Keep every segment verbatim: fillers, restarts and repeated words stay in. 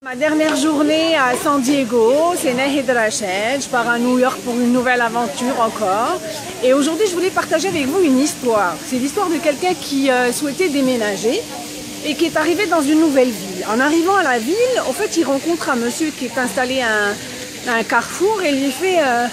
Ma dernière journée à San Diego, c'est Nahid Rachel. Je pars à New York pour une nouvelle aventure encore. Et aujourd'hui, je voulais partager avec vous une histoire. C'est l'histoire de quelqu'un qui euh, souhaitait déménager et qui est arrivé dans une nouvelle ville. En arrivant à la ville, en fait, il rencontre un monsieur qui est installé à un, à un carrefour et il lui fait euh,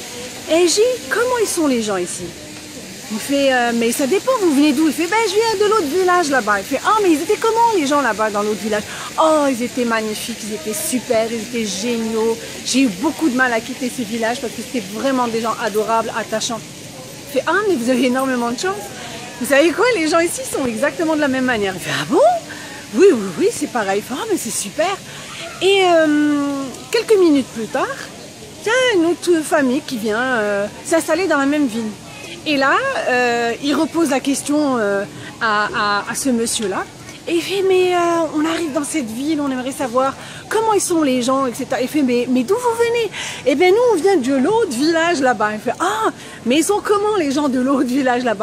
« Hey J, comment ils sont les gens ici ?» Il fait euh, « Mais ça dépend, vous venez d'où ?» Il fait « Ben, je viens de l'autre village là-bas. » Il fait « Ah, mais ils étaient comment les gens là-bas dans l'autre village ?»« Oh, ils étaient magnifiques, ils étaient super, ils étaient géniaux. J'ai eu beaucoup de mal à quitter ce village parce que c'était vraiment des gens adorables, attachants. » Il fait « Ah, mais vous avez énormément de chance. Vous savez quoi, les gens ici sont exactement de la même manière. » Il fait « Ah bon? Oui, oui, oui, c'est pareil. » Il fait « Ah, mais c'est super. » Et euh, quelques minutes plus tard, il y a une autre famille qui vient euh, s'installer dans la même ville. Et là, euh, il repose la question euh, à, à, à ce monsieur-là. Et il fait, mais euh, on arrive dans cette ville, on aimerait savoir comment ils sont les gens, et cetera. Il fait, mais, mais d'où vous venez? Eh bien, nous, on vient de l'autre village là-bas. Il fait, ah, mais ils sont comment les gens de l'autre village là-bas?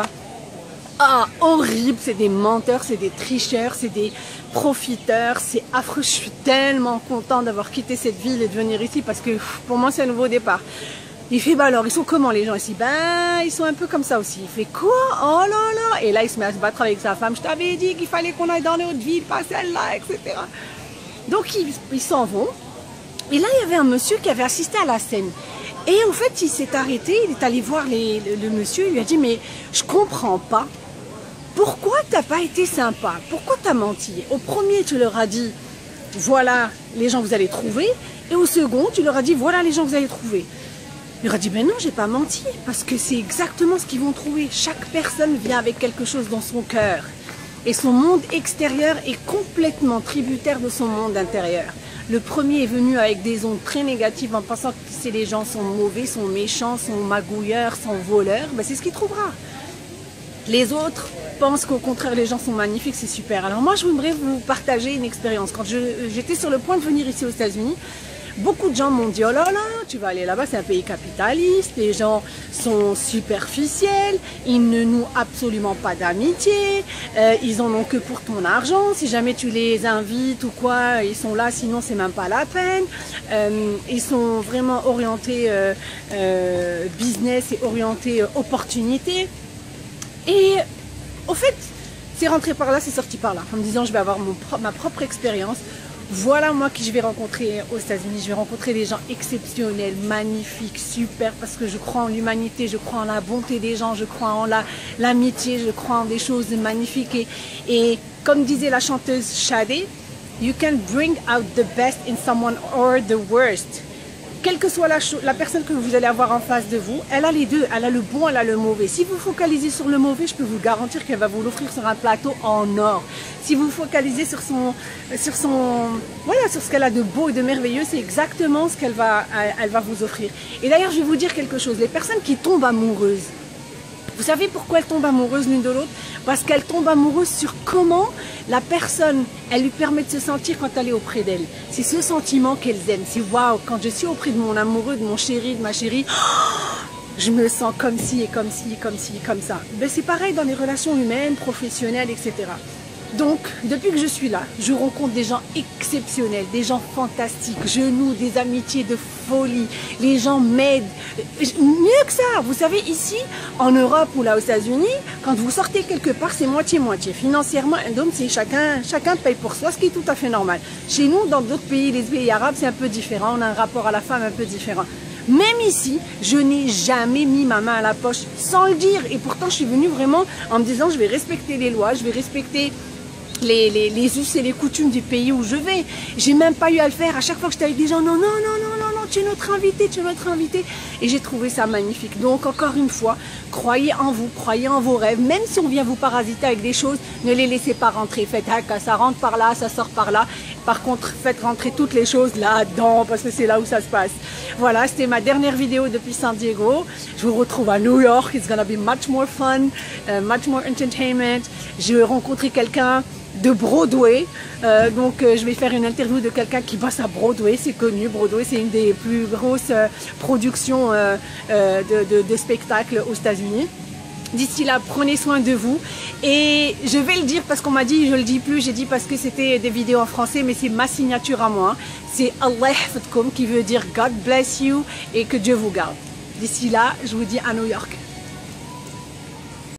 Ah, horrible, c'est des menteurs, c'est des tricheurs, c'est des profiteurs, c'est affreux. Je suis tellement content d'avoir quitté cette ville et de venir ici parce que pour moi, c'est un nouveau départ. Il fait, bah alors, ils sont comment les gens ici? Ben, ils sont un peu comme ça aussi. Il fait, quoi? Oh là là! Et là, il se met à se battre avec sa femme. Je t'avais dit qu'il fallait qu'on aille dans notre ville, pas celle-là, et cetera. Donc, ils ils s'en vont. Et là, il y avait un monsieur qui avait assisté à la scène. Et en fait, il s'est arrêté, il est allé voir les, le, le monsieur, il lui a dit, mais je comprends pas. Pourquoi t'as pas été sympa? Pourquoi t'as menti? Au premier, tu leur as dit, voilà les gens que vous allez trouver. Et au second, tu leur as dit, voilà les gens que vous allez trouver. Il aurait dit, ben non, j'ai pas menti, parce que c'est exactement ce qu'ils vont trouver. Chaque personne vient avec quelque chose dans son cœur. Et son monde extérieur est complètement tributaire de son monde intérieur. Le premier est venu avec des ondes très négatives en pensant que les gens sont mauvais, sont méchants, sont magouilleurs, sont voleurs. Ben c'est ce qu'il trouvera. Les autres pensent qu'au contraire, les gens sont magnifiques, c'est super. Alors moi, je voudrais vous partager une expérience. Quand j'étais sur le point de venir ici aux États-Unis, beaucoup de gens m'ont dit, oh là là, tu vas aller là-bas, c'est un pays capitaliste, les gens sont superficiels, ils ne nouent absolument pas d'amitié, euh, ils en ont que pour ton argent, si jamais tu les invites ou quoi, ils sont là, sinon c'est même pas la peine. Euh, ils sont vraiment orientés euh, euh, business et orientés euh, opportunité. Et au fait, c'est rentré par là, c'est sorti par là, en me disant, je vais avoir mon pro ma propre expérience. Voilà moi qui je vais rencontrer aux États-Unis. Je vais rencontrer des gens exceptionnels, magnifiques, super, parce que je crois en l'humanité, je crois en la bonté des gens, je crois en la l'amitié, je crois en des choses magnifiques. Et, et comme disait la chanteuse Sade, you can bring out the best in someone or the worst. Quelle que soit la, la personne que vous allez avoir en face de vous, elle a les deux, elle a le bon, elle a le mauvais. Si vous focalisez sur le mauvais, je peux vous garantir qu'elle va vous l'offrir sur un plateau en or. Si vous focalisez sur son, sur son, voilà, sur ce qu'elle a de beau et de merveilleux, c'est exactement ce qu'elle va, elle va vous offrir. Et d'ailleurs, je vais vous dire quelque chose. Les personnes qui tombent amoureuses, vous savez pourquoi elles tombent amoureuses l'une de l'autre? Parce qu'elles tombent amoureuses sur comment la personne, elle lui permet de se sentir quand elle est auprès d'elle. C'est ce sentiment qu'elles aiment. C'est waouh, quand je suis auprès de mon amoureux, de mon chéri, de ma chérie, je me sens comme ci et comme ci, comme ci, comme ça. Ben, c'est pareil dans les relations humaines, professionnelles, et cetera. Donc, depuis que je suis là, je rencontre des gens exceptionnels, des gens fantastiques, je noue des amitiés de folie, les gens m'aident. Mieux que ça, vous savez, ici, en Europe ou là aux États-Unis, quand vous sortez quelque part, c'est moitié-moitié. Financièrement, donc c'est chacun, chacun paye pour soi, ce qui est tout à fait normal. Chez nous, dans d'autres pays, les pays arabes, c'est un peu différent, on a un rapport à la femme un peu différent. Même ici, je n'ai jamais mis ma main à la poche sans le dire. Et pourtant, je suis venue vraiment en me disant, je vais respecter les lois, je vais respecter Les, les, les us et les coutumes du pays où je vais. J'ai même pas eu à le faire. À chaque fois que j'étais avec des gens, non, non, non, non, non, non, tu es notre invité, tu es notre invité. Et j'ai trouvé ça magnifique. Donc, encore une fois, croyez en vous, croyez en vos rêves. Même si on vient vous parasiter avec des choses, ne les laissez pas rentrer. Faites, ah, ça rentre par là, ça sort par là. Par contre, faites rentrer toutes les choses là-dedans, parce que c'est là où ça se passe. Voilà, c'était ma dernière vidéo depuis San Diego. Je vous retrouve à New York. It's gonna be much more fun, uh, much more entertainment. J'ai rencontré quelqu'un de Broadway, euh, donc euh, je vais faire une interview de quelqu'un qui bosse à Broadway, c'est connu, Broadway c'est une des plus grosses euh, productions euh, euh, de, de, de spectacles aux États-Unis. D'ici là, prenez soin de vous. Et je vais le dire parce qu'on m'a dit, je le dis plus, j'ai dit parce que c'était des vidéos en français, mais c'est ma signature à moi. C'est Allah yahfadkoum qui veut dire God bless you et que Dieu vous garde. D'ici là, je vous dis à New York.